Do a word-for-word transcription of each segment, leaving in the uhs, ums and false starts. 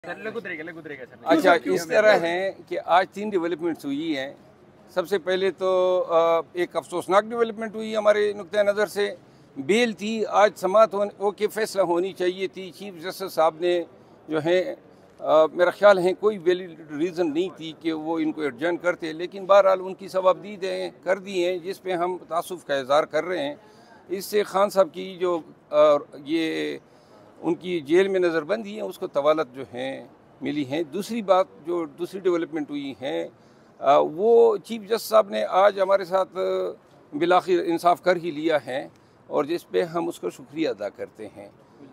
अच्छा, इस तरह है कि आज तीन डेवलपमेंट्स हुई हैं। सबसे पहले तो एक अफसोसनाक डेवलपमेंट हुई हमारे नुक्ते नज़र से। बेल थी, आज समात हो के फैसला होनी चाहिए थी। चीफ जस्टिस साहब ने जो है आ, मेरा ख्याल है कोई वैलिड रीज़न नहीं थी कि वो इनको एडजर्न करते, लेकिन बहरहाल उनकी सबअबदीद कर दी हैं जिस पे हम तासुफ़ का इज़हार कर रहे हैं। इससे खान साहब की जो आ, ये उनकी जेल में नज़रबंदी है उसको तवालत जो है मिली हैं। दूसरी बात जो दूसरी डेवलपमेंट हुई है वो चीफ जस्टिस साहब ने आज हमारे साथ बिलाखिर इंसाफ कर ही लिया है और जिस पे हम उसका शुक्रिया अदा करते हैं।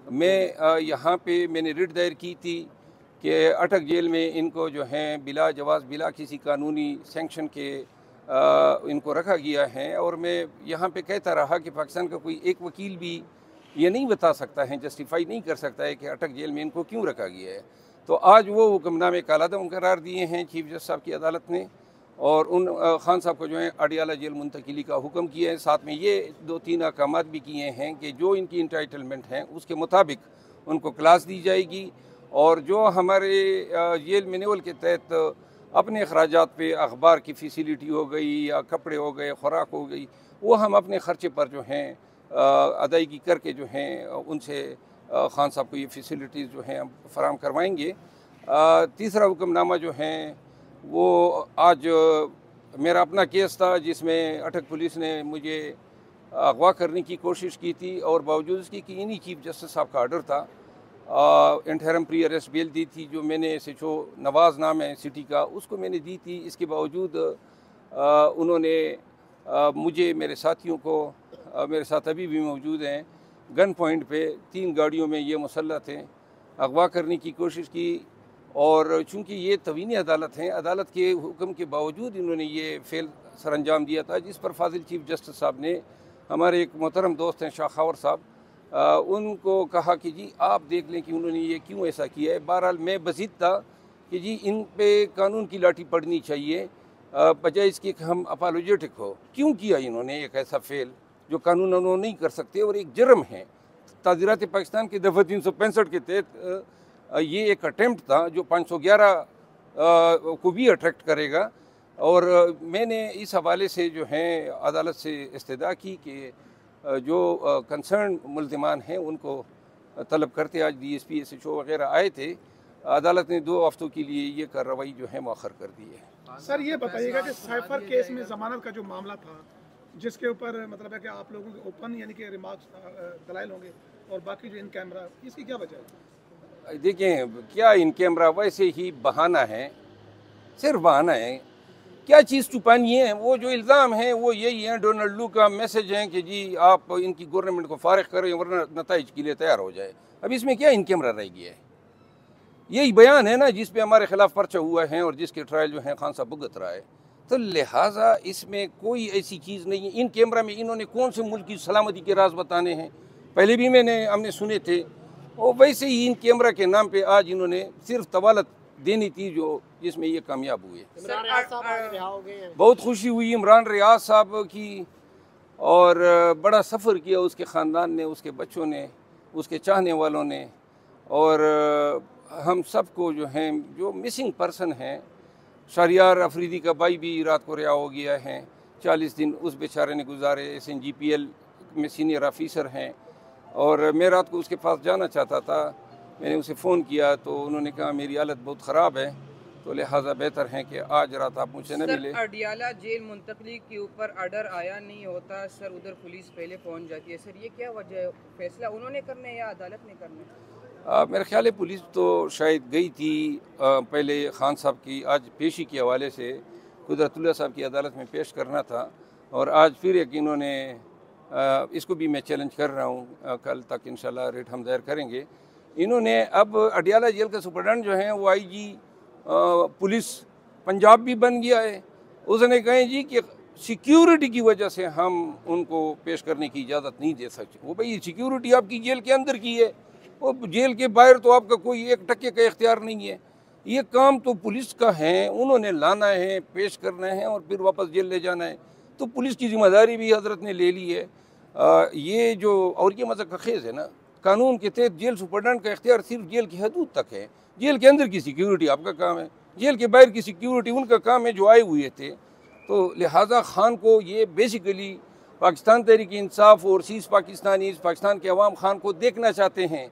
मैं यहाँ पे मैंने रिट दायर की थी कि अटक जेल में इनको जो है बिला जवाज़ बिला किसी कानूनी सेंक्शन के आ, इनको रखा गया है। और मैं यहाँ पे कहता रहा कि पाकिस्तान का कोई एक वकील भी ये नहीं बता सकता है, जस्टिफाई नहीं कर सकता है कि अटक जेल में इनको क्यों रखा गया है। तो आज वो हुक्मनामे कालादम करार दिए हैं चीफ जस्टिस साहब की अदालत ने और उन खान साहब को जो है अडियाला जेल मुंतकिली का हुक्म किया है। साथ में ये दो तीन अहकामात भी किए हैं कि जो इनकी इंटाइटलमेंट हैं उसके मुताबिक उनको क्लास दी जाएगी और जो हमारे जेल मैनुअल के तहत अपने अखराजात पे अखबार की फैसिलिटी हो गई या कपड़े हो गए, खुराक हो गई, वो हम अपने ख़र्चे पर जो हैं अदायगी करके जो हैं उनसे खान साहब को ये फैसिलिटीज़ जो हैं हम फराहम करवाएंगे। तीसरा हुक्मनामा जो है वो आज मेरा अपना केस था जिसमें अटक पुलिस ने मुझे अगवा करने की कोशिश की थी और बावजूद इसकी कि इन्हीं चीफ जस्टिस साहब का आर्डर था, इंटरम प्री अरेस्ट बेल दी थी जो मैंने एस एच ओ नवाज़ नाम है सिटी का, उसको मैंने दी थी। इसके बावजूद उन्होंने आ, मुझे मेरे साथियों को आ, मेरे साथ अभी भी मौजूद हैं, गन पॉइंट पे तीन गाड़ियों में ये मुसल्लह थे, अगवा करने की कोशिश की। और चूँकि ये तवीनी अदालत हैं, अदालत के हुक्म के बावजूद इन्होंने ये फेल सर अंजाम दिया था जिस पर फाजिल चीफ जस्टिस साहब ने हमारे एक मोहतरम दोस्त हैं शाखावर साहब, उनको कहा कि जी आप देख लें कि उन्होंने ये क्यों ऐसा किया है। बहरहाल मैं बज़िद था कि जी इन पे कानून की लाठी पड़नी चाहिए बजाय इसके कि हम अपोलोजेटिक हो। क्यों किया इन्होंने एक ऐसा फेल जो कानून उन्होंने नहीं कर सकते और एक जुर्म है। ताज़ीरात पाकिस्तान के दफ़ा तीन सौ पैंसठ के तहत ये एक अटैम्प्ट था जो पाँच सौ ग्यारह को भी अट्रैक्ट करेगा। और मैंने इस हवाले से जो है अदालत से इस्तदा की कि जो कंसर्न मुल्ज़िमान हैं उनको तलब करते आज D S P S H O वगैरह आए थे। अदालत ने दो हफ्तों के लिए ये कार्रवाई जो है मौखर कर दी है। सर ये बताइएगा कि साइफर केस में जमानत का जो मामला था जिसके ऊपर मतलब है कि आप लोगों के ओपन यानी कि रिमार्क्स दलाइल होंगे और बाकी जो इन कैमरा, इसकी क्या वजह है? देखें, क्या इन कैमरा वैसे ही बहाना है, सिर्फ बहाना है। क्या चीज़ छुपानी है? वो जो इल्ज़ाम है वो यही है, डोनाल्ड लू का मैसेज है कि जी आप इनकी गवर्नमेंट को फारिग करें वरना नताइज के लिए तैयार हो जाए। अब इसमें क्या इन कैमरा रह गया है? यही बयान है ना जिस पे हमारे खिलाफ पर्चा हुआ है और जिसके ट्रायल जो है खान साहब भुगत रहा है। तो लिहाजा इसमें कोई ऐसी चीज़ नहीं है। इन कैमरा में इन्होंने कौन से मुल्क की सलामती के राज बताने हैं, पहले भी मैंने हमने सुने थे। और वैसे ही इन कैमरा के नाम पे आज इन्होंने सिर्फ तवालत देनी थी जो जिसमें ये कामयाब हुए। बहुत खुशी हुई इमरान रियाज साहब की और बड़ा सफ़र किया उसके ख़ानदान ने, उसके बच्चों ने, उसके चाहने वालों ने। और हम सबको जो हैं जो मिसिंग पर्सन हैं, शहरियार अफरीदी का भाई भी रात को रिहा हो गया है। चालीस दिन उस बेचारे ने गुजारे। S N G P L में सीनियर ऑफिसर हैं और मैं रात को उसके पास जाना चाहता था। मैंने उसे फ़ोन किया तो उन्होंने कहा मेरी हालत बहुत ख़राब है, तो लिहाजा बेहतर है कि आज रात आप मुझसे न मिले। अडियाला जेल मुंतकली के ऊपर आर्डर आया नहीं होता सर, उधर पुलिस पहले पहुंच जाती है सर, ये क्या वजह है? फैसला उन्होंने करना है या अदालत ने करना है? आ, मेरा ख्याल है पुलिस तो शायद गई थी आ, पहले खान साहब की आज पेशी के हवाले से कुदरतुल्लाह साहब की अदालत में पेश करना था और आज फिर एक इन्होंने आ, इसको भी मैं चैलेंज कर रहा हूँ, कल तक इंशाल्लाह रेट हम दायर करेंगे। इन्होंने अब अडियाला जेल का सुपरडेंट जो है वो आई जी पुलिस पंजाब भी बन गया है। उसने कहे जी कि सिक्योरिटी की वजह से हम उनको पेश करने की इजाज़त नहीं दे सकते। वो भाई सिक्योरिटी आपकी जेल के अंदर की है, वो जेल के बाहर तो आपका कोई एक टक्के का इख्तियार नहीं है। ये काम तो पुलिस का है, उन्होंने लाना है, पेश करना है और फिर वापस जेल ले जाना है। तो पुलिस की जिम्मेदारी भी हजरत ने ले ली है। आ, ये जो और ये मज़ा का खेज़ है ना कानून के तहत जेल सुपरडेंट का इख्तियार सिर्फ जेल की हदूद तक है। जेल के अंदर की सिक्योरिटी आपका काम है, जेल के बाहर की सिक्योरिटी उनका काम है जो आए हुए थे। तो लिहाजा खान को ये बेसिकली पाकिस्तान तहरीक इंसाफ और सीज पाकिस्तानी पाकिस्तान के अवाम खान को देखना चाहते हैं।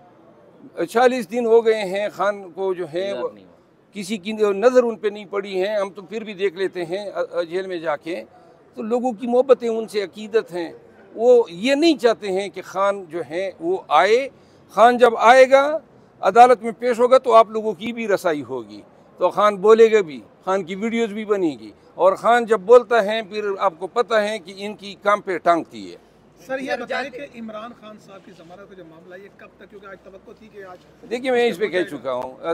चालीस दिन हो गए हैं खान को जो है किसी की नज़र उन पे नहीं पड़ी है, हम तो फिर भी देख लेते हैं जेल में जाके। तो लोगों की मोहब्बतें उनसे अकीदत हैं, वो ये नहीं चाहते हैं कि खान जो है वो आए। खान जब आएगा अदालत में पेश होगा तो आप लोगों की भी रसाई होगी, तो खान बोलेगा भी, खान की वीडियोस भी बनेगी, और खान जब बोलता है फिर आपको पता है कि इनकी काम पे टांगती है। सर ये बताइए कि इमरान खान साहब की जमानत का जो मामला ये कब तक, क्योंकि आज तवक्को थी कि आज, देखिए मैं इस पे कह चुका हूँ,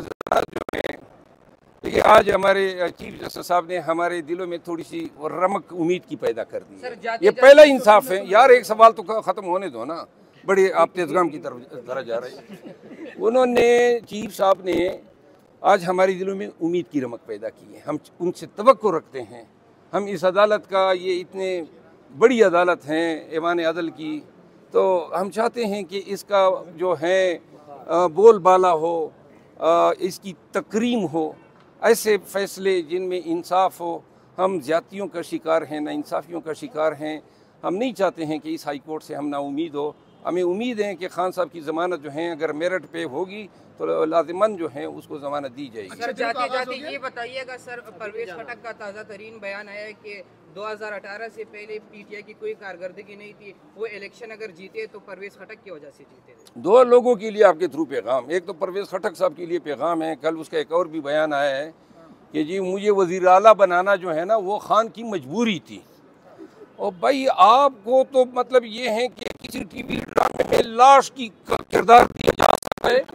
देखिए आज हमारे चीफ जस्टिस साहब ने हमारे दिलों में थोड़ी सी रमक उम्मीद की पैदा कर दी है। ये पहला इंसाफ है यार, एक सवाल तो ख़त्म होने दो ना, बड़े आप तेजगाम की तरफ तरह जा रहे हैं। उन्होंने चीफ साहब ने आज हमारे दिलों में उम्मीद की रमक पैदा की है, हम उनसे तवक्को रखते हैं। हम इस अदालत का, ये इतने बड़ी अदालत है ऐवान अदल की, तो हम चाहते हैं कि इसका जो है बोलबाला हो, इसकी तकरीम हो, ऐसे फैसले जिनमें इंसाफ हो। हम ज़्यादतियों का शिकार हैं, नाइंसाफ़ियों का शिकार हैं। हम नहीं चाहते हैं कि इस हाई कोर्ट से हम ना उम्मीद हो। हमें उम्मीद है कि खान साहब की ज़मानत जो है अगर मेरिट पे होगी तो लाजिमन जो है उसको ज़मानत दी जाएगी। सर जाते जाते ये बताइएगा सर, परवेज़ खटक का ताज़ा तरीन बयान आया है कि दो हज़ार अठारह से पहले पीटीआई की कोई कारकर्दगी नहीं थी, वो इलेक्शन अगर जीते तो परवेज़ खटक की वजह से जीते थे। दो लोगों के लिए आपके थ्रू पैगाम, एक तो परवेज़ खटक साहब के लिए पैगाम है, कल उसका एक और भी बयान आया है कि जी मुझे वज़ीर आला बनाना जो है ना वो खान की मजबूरी थी। और भाई आपको तो मतलब ये है कि किसी टीवी ड्रामे में लाश की किरदार दिया जा सकता है,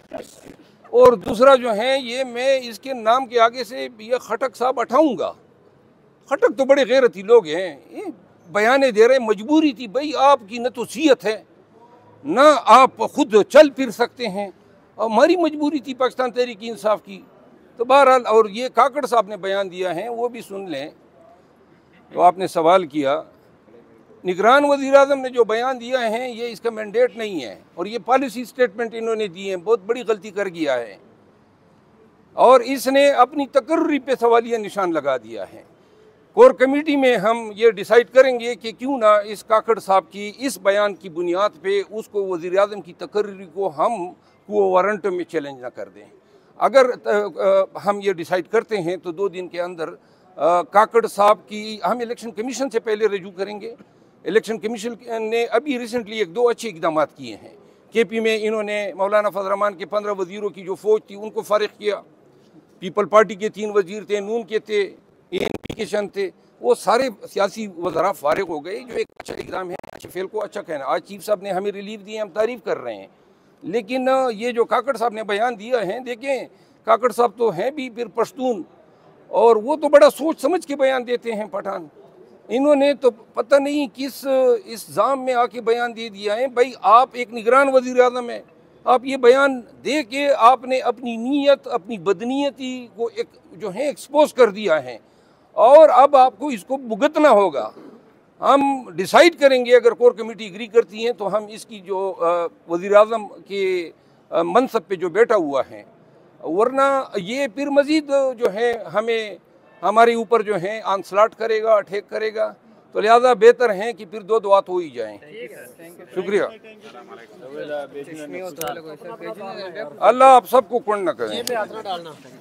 और दूसरा जो है ये मैं इसके नाम के आगे से ये खटक साहब हटाऊंगा। खटक तो बड़े गैरती लोग हैं, ये बयाने दे रहे मजबूरी थी। भाई आपकी न तो सीयत है ना आप खुद चल फिर सकते हैं, और हमारी मजबूरी थी पाकिस्तान तहरीक इंसाफ की। तो बहरहाल, और ये काकड़ साहब ने बयान दिया है वो भी सुन लें। तो आपने सवाल किया, निगरान वज़ीर आज़म ने जो बयान दिया है ये इसका मैंडेट नहीं है, और ये पॉलिसी स्टेटमेंट इन्होंने दी है, बहुत बड़ी गलती कर गया है, और इसने अपनी तकर्री पे सवालिया निशान लगा दिया है। कोर कमेटी में हम ये डिसाइड करेंगे कि क्यों ना इस काकड़ साहब की इस बयान की बुनियाद पे उसको वज़ीर आज़म की तकर्री को हम को वारंट में चैलेंज ना कर दें। अगर हम ये डिसाइड करते हैं तो दो दिन के अंदर काकड़ साहब की हम इलेक्शन कमीशन से पहले रजू करेंगे। इलेक्शन कमीशन ने अभी रिसेंटली एक दो अच्छे इकदाम किए हैं। के पी में इन्होंने मौलाना फजल रहमान के पंद्रह वज़ीरों की जो फ़ौज थी उनको फारिग किया। पीपल पार्टी के तीन वज़ीर थे, नून के थे, ए एन पी के शन थे, वो सारे सियासी वज़रा फारिग हो गए, जो एक अच्छा इकदाम है, अच्छे फेल को अच्छा कहना। आज चीफ साहब ने हमें रिलीफ दिए, हम तारीफ़ कर रहे हैं। लेकिन ये जो काकड़ साहब ने बयान दिया है, देखें काकड़ साहब तो हैं भी फिर पश्तून, और वो तो बड़ा सोच समझ के बयान देते हैं पठान। इन्होंने तो पता नहीं किस इस जाम में आके बयान दे दिया है। भाई आप एक निगरान वज़ीर आज़म है, आप ये बयान दे के आपने अपनी नीयत, अपनी बदनीयती को एक जो है एक्सपोज कर दिया है, और अब आपको इसको भुगतना होगा। हम डिसाइड करेंगे, अगर कोर कमेटी एग्री करती है तो हम इसकी जो वज़ीर आज़म के मनसब पे जो बैठा हुआ है, वरना ये फिर मज़ीद जो है हमें हमारे ऊपर जो है आंसलाट करेगा, अटैक करेगा। तो लिहाजा बेहतर है कि फिर दो दुआ हो ही जाएं। शुक्रिया। अल्लाह आप सबको कुंड न करें।